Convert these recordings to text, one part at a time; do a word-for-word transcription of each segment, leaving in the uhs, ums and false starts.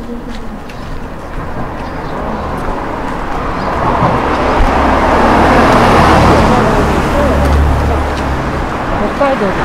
北海道です。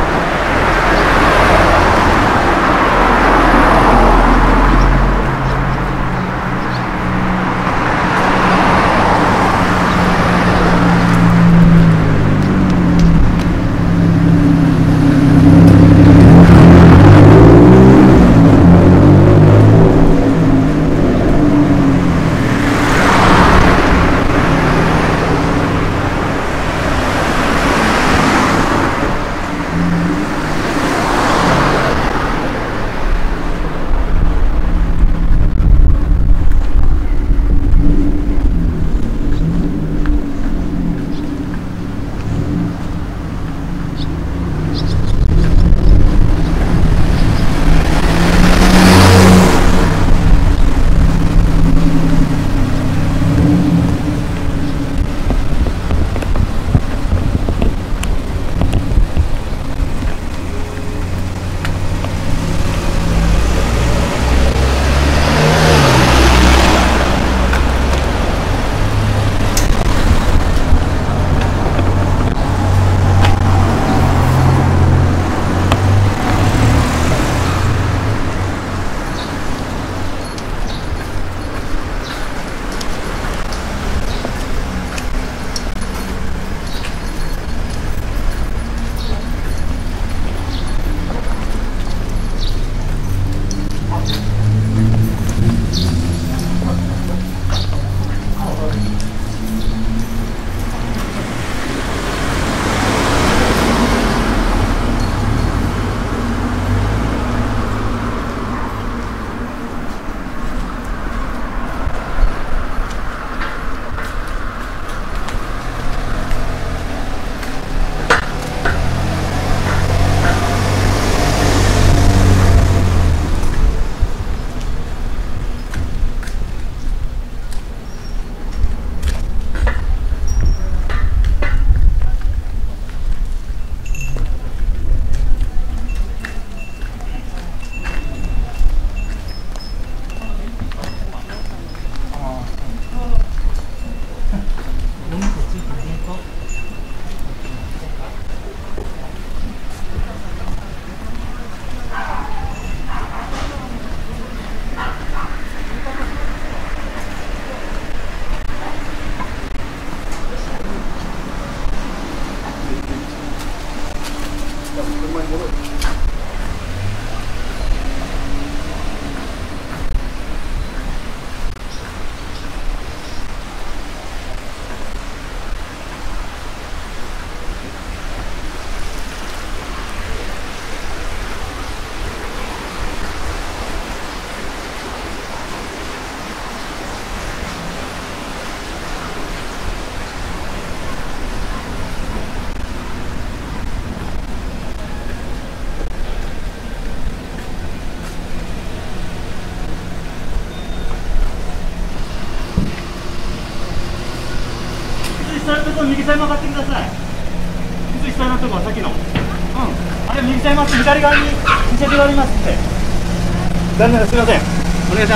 下のところ右サイ曲がってください。右下のところ先の。うん。あれ右サイ曲がって左側に見せてがありますんで。残念です。すみません。お願いします。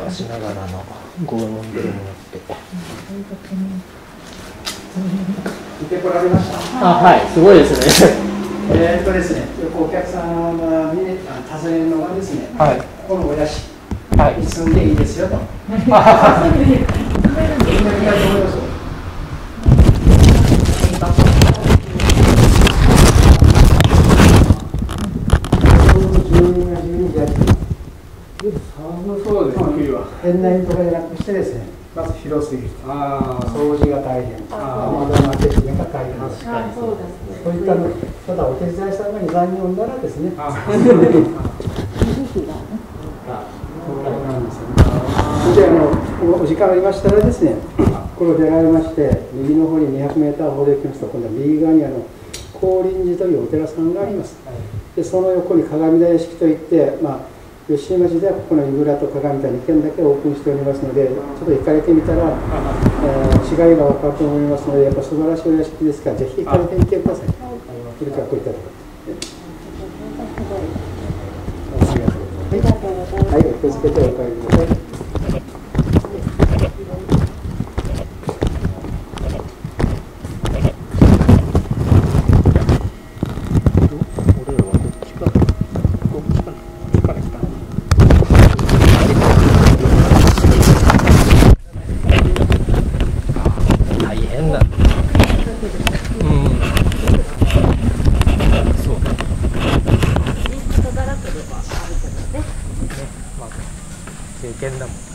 昔ながらの拷問ベルもあって。 見てこられました。 あ、はい、すごいですね。 えーっとですね、よくお客様に尋ねるのはですね、 はい、 このお屋敷はいに住んでいいですよと。どんな意味だと思います？ そうですね、冬は。 変な意味とかじゃなくしてですね、まず広すぎる。掃除が大変。窓の開け閉めが大変。確かにそうですね。そういったの、ただお手伝いさんがに、さんにん呼んだらですね。こんなことなんですよね。で、あの、お時間ありましたらですね、これを出られまして、右の方ににひゃくメーターほど行きますと、今度は右側にあの、高林寺というお寺さんがあります。で、その横に鏡田屋敷といって、まあ、吉井町ではここの井倉と鏡田にけんだけオープンしておりますので、ちょっと行かれてみたら、えー、違いが分かると思いますので、やっぱ素晴らしいお屋敷ですから、ぜひ行かれてみてください。それからこういったところ。はい、お気をつけてお帰りください。 経験だもん。